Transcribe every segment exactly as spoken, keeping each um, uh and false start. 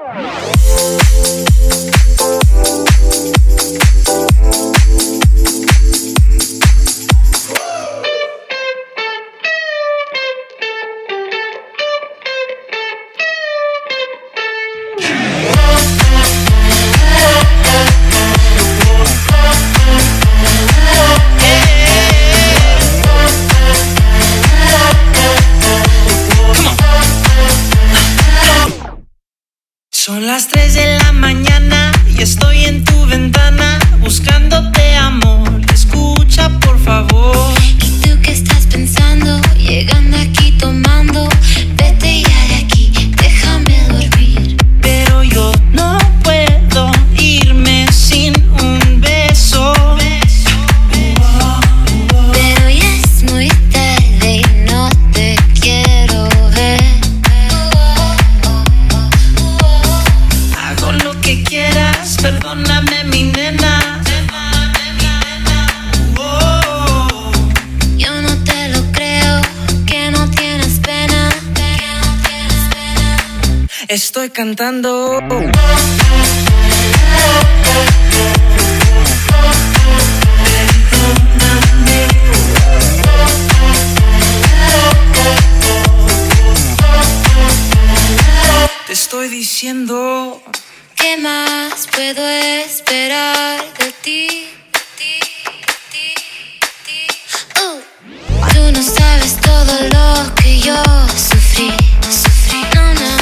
Son las tres de la mañana y estoy en tu ventana buscándote, amor. Escucha, por favor. ¿Y tú qué estás pensando? Llegando aquí tomando. Vete ya de aquí, déjame dormir. Pero yo no puedo irme sin un beso. Pero ya es muy tarde y no te quiero ver. Hago lo que quieras, perdóname, mi nena. Yo no te lo creo, que no tienes pena. Estoy cantando. Te estoy diciendo. ¿Qué más puedo esperar de ti? Uh. Tú no sabes todo lo que yo sufrí, sufrí. No, no,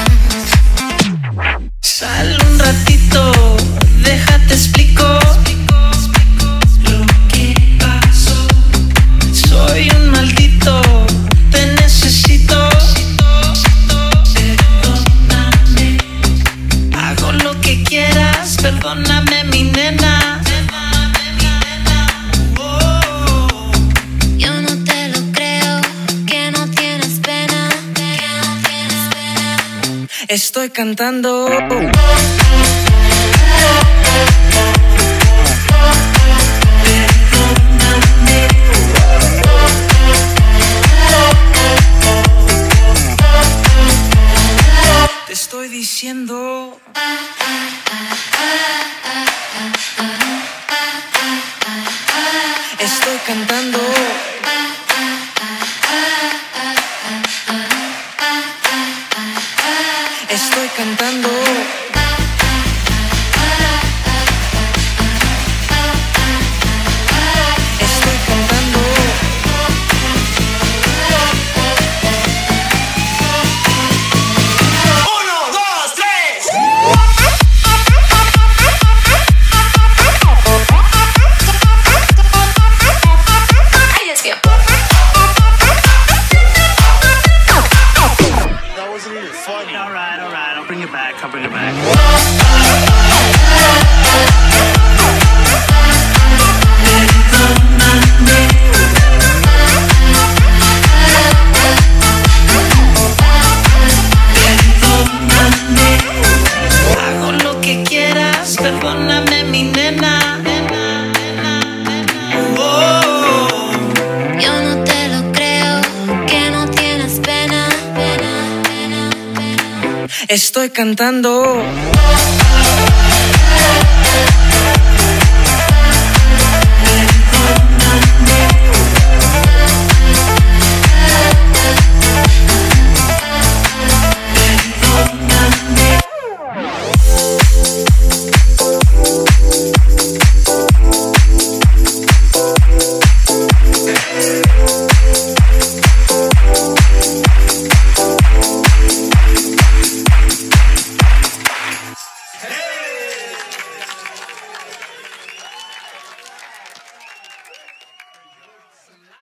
no. Sal un ratito, déjate explico lo que pasó. Soy un maldito, te necesito. Perdóname, hago lo que quieras, perdóname, mi nena. Yo no te lo creo, que no tienes pena. Estoy cantando. Te estoy diciendo. Estoy cantando. Estoy cantando. Estoy cantando. Uno, dos, tres. Ay, Dios mío. That wasn't even funny. All right, all right. I'll bring it back. I'll bring it back. Hago lo que quieras, perdóname, mi nena. Oh. Yo no te lo creo, que no tienes pena. Estoy cantando.